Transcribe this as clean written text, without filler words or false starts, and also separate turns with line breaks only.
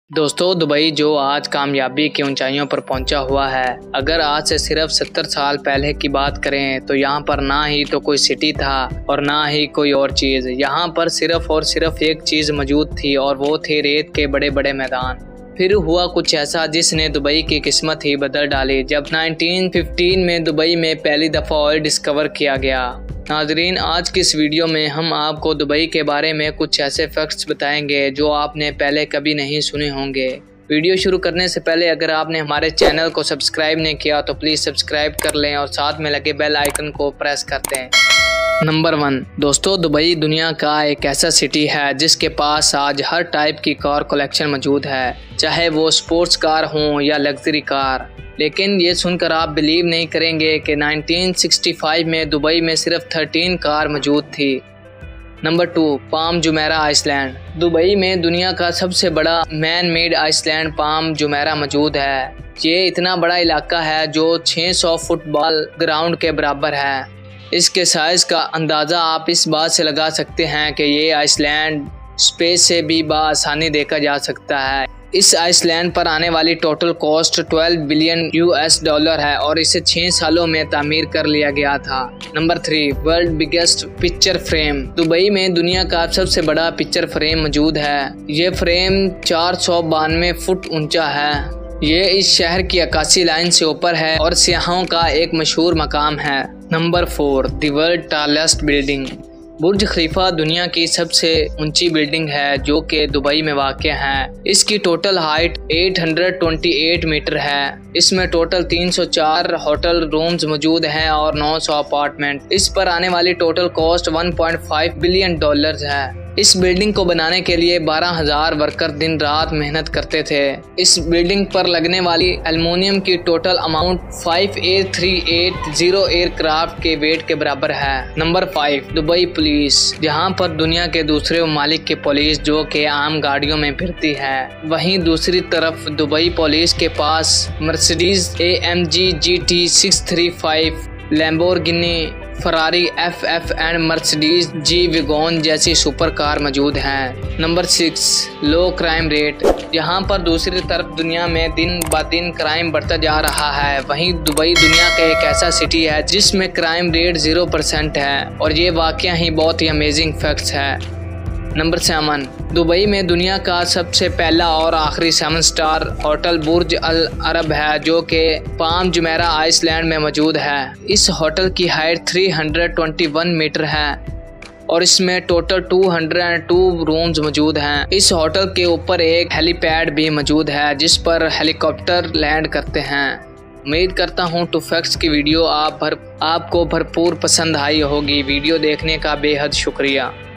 दोस्तों, दुबई जो आज कामयाबी की ऊंचाइयों पर पहुंचा हुआ है, अगर आज से सिर्फ 70 साल पहले की बात करें तो यहाँ पर ना ही तो कोई सिटी था और ना ही कोई और चीज़। यहाँ पर सिर्फ और सिर्फ एक चीज़ मौजूद थी और वो थे रेत के बड़े बड़े मैदान। फिर हुआ कुछ ऐसा जिसने दुबई की किस्मत ही बदल डाली जब 1915 में दुबई में पहली दफ़ा ऑयल डिस्कवर किया गया। नाजरीन, आज की इस वीडियो में हम आपको दुबई के बारे में कुछ ऐसे फैक्ट्स बताएंगे जो आपने पहले कभी नहीं सुने होंगे। वीडियो शुरू करने से पहले अगर आपने हमारे चैनल को सब्सक्राइब नहीं किया तो प्लीज़ सब्सक्राइब कर लें और साथ में लगे बेल आइकन को प्रेस कर दें। नंबर 1 दोस्तों, दुबई दुनिया का एक ऐसा सिटी है जिसके पास आज हर टाइप की कार कलेक्शन मौजूद है, चाहे वो स्पोर्ट्स कार हों या लग्जरी कार। लेकिन ये सुनकर आप बिलीव नहीं करेंगे कि 1965 में दुबई में सिर्फ 13 कार मौजूद थी। Number 2 palm Jumeirah island. Dubai में दुनिया का सबसे बड़ा man made island palm Jumeirah मौजूद है। ये इतना बड़ा इलाका है जो 600 फुटबॉल ग्राउंड के बराबर है। इसके साइज़ का अंदाज़ा आप इस बात से लगा सकते हैं कि ये आइसलैंड स्पेस से भी बआसानी देखा जा सकता है। इस आइसलैंड पर आने वाली टोटल कॉस्ट 12 बिलियन US$ है और इसे 6 सालों में तामीर कर लिया गया था। Number 3 world biggest picture frame. Dubai में दुनिया का सबसे बड़ा पिक्चर फ्रेम मौजूद है। ये फ्रेम 492 फुट ऊंचा है। ये इस शहर की अक्सी लाइन से ऊपर है और सियाहों का एक मशहूर मकाम है। Number 4 the world tallest building. Burj Khalifa दुनिया की सबसे ऊंची बिल्डिंग है जो कि दुबई में वाक़ है। इसकी टोटल हाइट 828 मीटर है। इसमें टोटल 304 होटल रूम्स मौजूद हैं और 900 अपार्टमेंट। इस पर आने वाली टोटल कॉस्ट $1.5 बिलियन है। इस बिल्डिंग को बनाने के लिए 12,000 वर्कर दिन रात मेहनत करते थे। इस बिल्डिंग पर लगने वाली एल्युमिनियम की टोटल अमाउंट 5A380 एयरक्राफ्ट के वेट के बराबर है। Number 5 Dubai police. यहाँ पर दुनिया के दूसरे ममालिक की पुलिस जो कि आम गाड़ियों में फिरती है, वहीं दूसरी तरफ दुबई पुलिस के पास Mercedes AMG GT 635, Lamborghini, Ferrari FF and Mercedes G wagon जैसी सुपर कार मौजूद हैं। Number 6 low crime rate. यहाँ पर दूसरी तरफ दुनिया में दिन ब दिन क्राइम बढ़ता जा रहा है, वहीं दुबई दुनिया का एक ऐसा सिटी है जिसमें क्राइम रेट 0% है और ये वाकया ही बहुत ही अमेजिंग फैक्ट्स है। नंबर 7 दुबई में दुनिया का सबसे पहला और आखिरी 7 स्टार होटल बुर्ज अल अरब है जो कि पाम जुमेरा आइसलैंड में मौजूद है। इस होटल की हाइट 321 मीटर है और इसमें टोटल 202 रूम्स मौजूद हैं। इस होटल के ऊपर एक हेलीपैड भी मौजूद है जिस पर हेलीकॉप्टर लैंड करते हैं। उम्मीद करता हूँ टू फैक्ट्स की वीडियो आपको भरपूर पसंद आई होगी। वीडियो देखने का बेहद शुक्रिया।